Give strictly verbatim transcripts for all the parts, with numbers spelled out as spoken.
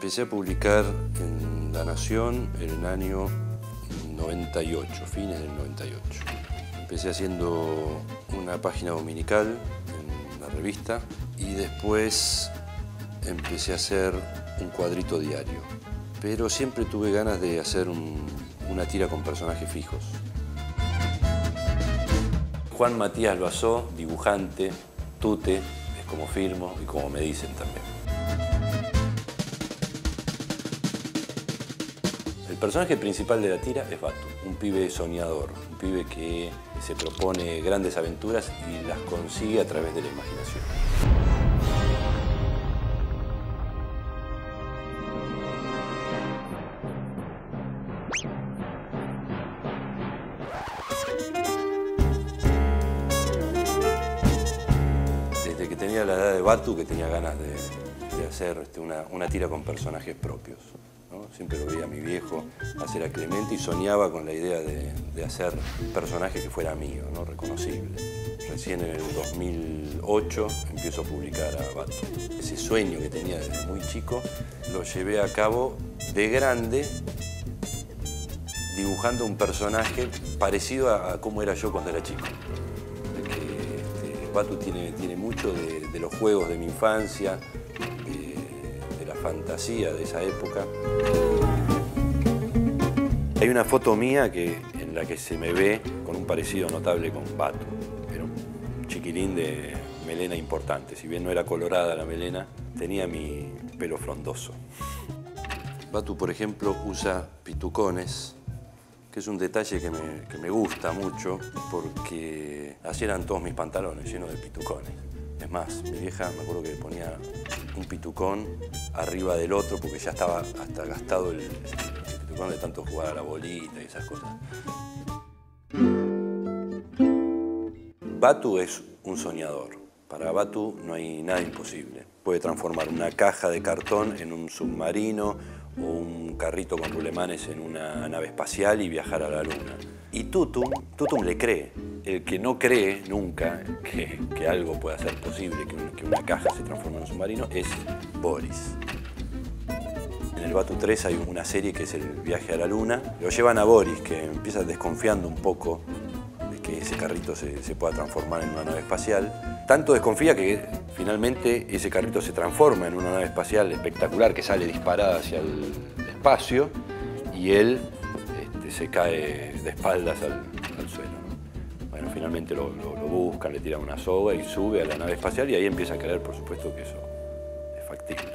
Empecé a publicar en La Nación en el año noventa y ocho, fines del noventa y ocho. Empecé haciendo una página dominical en la revista y después empecé a hacer un cuadrito diario. Pero siempre tuve ganas de hacer un, una tira con personajes fijos. Juan Matías Loazó, dibujante, tute, es como firmo y como me dicen también. El personaje principal de la tira es Batu, un pibe soñador, un pibe que se propone grandes aventuras y las consigue a través de la imaginación. Desde que tenía la edad de Batu, que tenía ganas de, de hacer este, una, una tira con personajes propios, ¿no? Siempre lo veía a mi viejo hacer a Clemente y soñaba con la idea de, de hacer un personaje que fuera mío, ¿no? Reconocible. Recién en el dos mil ocho empiezo a publicar a Batu. Ese sueño que tenía desde muy chico lo llevé a cabo de grande, dibujando un personaje parecido a, a cómo era yo cuando era chico. Porque este, Batu tiene, tiene mucho de, de los juegos de mi infancia, de, de la fantasía de esa época. Hay una foto mía que, en la que se me ve con un parecido notable con Batu. Era un chiquilín de melena importante. Si bien no era colorada la melena, tenía mi pelo frondoso. Batu, por ejemplo, usa pitucones, que es un detalle que me, que me gusta mucho porque así eran todos mis pantalones, llenos de pitucones. Es más, mi vieja me acuerdo que le ponía un pitucón arriba del otro porque ya estaba hasta gastado el, el pitucón de tanto jugar a la bolita y esas cosas. Batu es un soñador. Para Batu no hay nada imposible. Puede transformar una caja de cartón en un submarino o un carrito con rulemanes en una nave espacial y viajar a la luna. Y Tutum, Tutum le cree. El que no cree nunca que, que algo pueda ser posible, que, un, que una caja se transforme en un submarino, es Boris. En el Batu tres hay una serie que es el viaje a la luna. Lo llevan a Boris, que empieza desconfiando un poco de que ese carrito se, se pueda transformar en una nave espacial. Tanto desconfía que finalmente ese carrito se transforma en una nave espacial espectacular que sale disparada hacia el espacio y él este, se cae de espaldas al, al suelo, ¿no? Bueno, finalmente lo, lo, lo buscan, le tiran una soga y sube a la nave espacial y ahí empieza a creer, por supuesto, que eso es factible.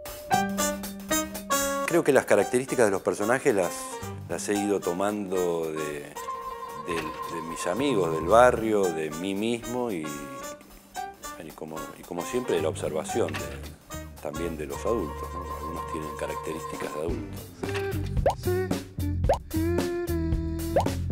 Creo que las características de los personajes las, las he ido tomando de, de, de mis amigos del barrio, de mí mismo y Y como, y como siempre, de la observación de, también de los adultos, ¿no? Algunos tienen características de adultos.